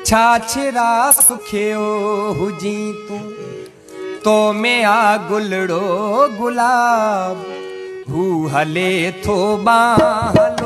छाछरा सुखियो हुजी तू तो में आ गुलड़ो गुलाब हू हले थो बाहल